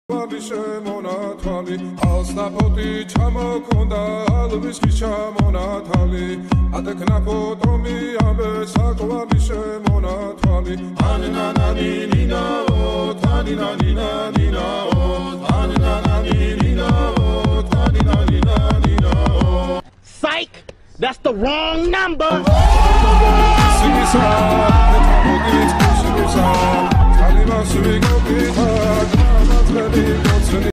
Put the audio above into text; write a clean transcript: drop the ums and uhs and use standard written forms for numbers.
შემონათვალი ალსნაფოტი ჩამოქონდა ალვისკი ჩამონათვალი ატეკნა ფოტომი ამბე საკვალი შემონათვალი ანინანანინინაო თანინანინანინაო ანინანანინინაო თანინანინანინაო Sike, that's the wrong number. Sisa, netapoti tkusisa, kalima suigo pita,